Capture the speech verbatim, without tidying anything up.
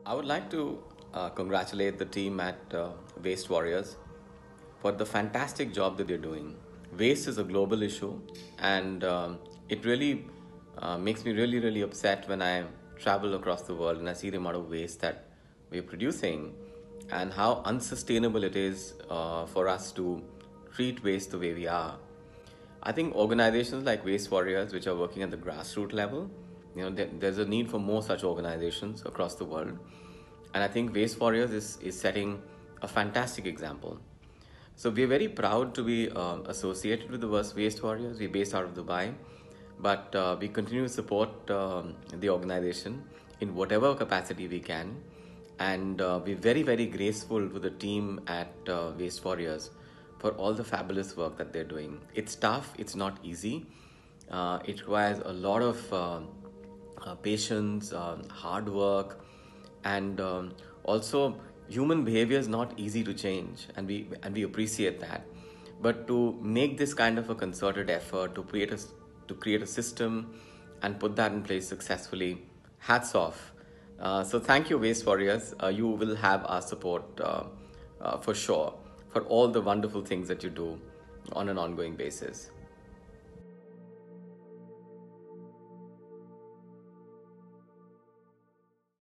I would like to uh, congratulate the team at uh, Waste Warriors for the fantastic job that they're doing. Waste is a global issue, and um, it really uh, makes me really, really upset when I travel across the world and I see the amount of waste that we're producing and how unsustainable it is uh, for us to treat waste the way we are. I think organizations like Waste Warriors, which are working at the grassroots level, you know, there, there's a need for more such organizations across the world. And I think Waste Warriors is, is setting a fantastic example. So we're very proud to be um, associated with the Waste Warriors. We're based out of Dubai, but uh, we continue to support um, the organization in whatever capacity we can. And uh, we're very, very graceful to the team at uh, Waste Warriors for all the fabulous work that they're doing. It's tough, it's not easy. Uh, it requires a lot of uh, uh, patience, um, hard work, and um, also human behavior is not easy to change, and we and we appreciate that. But to make this kind of a concerted effort to create a to create a system and put that in place successfully, hats off. Uh, so thank you, Waste Warriors. Uh, you will have our support uh, uh, for sure for all the wonderful things that you do on an ongoing basis.